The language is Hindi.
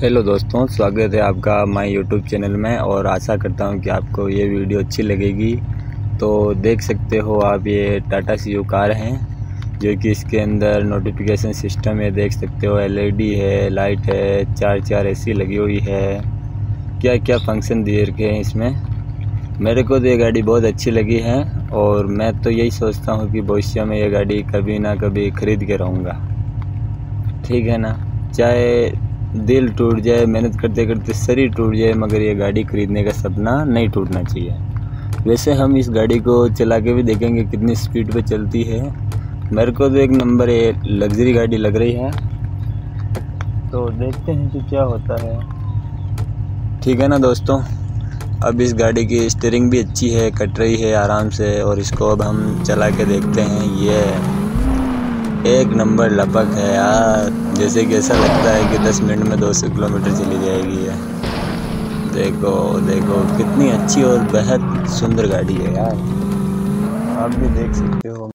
हेलो दोस्तों, स्वागत है आपका माय यूट्यूब चैनल में। और आशा करता हूं कि आपको ये वीडियो अच्छी लगेगी। तो देख सकते हो आप, ये टाटा सीयू कार है जो कि इसके अंदर नोटिफिकेशन सिस्टम है। देख सकते हो एलईडी है, लाइट है, चार एसी लगी हुई है। क्या क्या फंक्शन दिए रखे हैं इसमें। मेरे को तो ये गाड़ी बहुत अच्छी लगी है और मैं तो यही सोचता हूँ कि भविष्य में ये गाड़ी कभी ना कभी ख़रीद के रहूँगा। ठीक है ना। चाहे दिल टूट जाए, मेहनत करते करते शरीर टूट जाए, मगर ये गाड़ी खरीदने का सपना नहीं टूटना चाहिए। वैसे हम इस गाड़ी को चला के भी देखेंगे कितनी स्पीड पे चलती है। मेरे को तो एक नंबर ये लग्जरी गाड़ी लग रही है। तो देखते हैं कि क्या होता है। ठीक है ना दोस्तों। अब इस गाड़ी की स्टीयरिंग भी अच्छी है, कट रही है आराम से। और इसको अब हम चला के देखते हैं। ये एक नंबर लपक है यार, जैसे कि ऐसा लगता है कि 10 मिनट में 200 किलोमीटर चली जाएगी है। देखो देखो कितनी अच्छी और बेहद सुंदर गाड़ी है यार, आप भी देख सकते हो।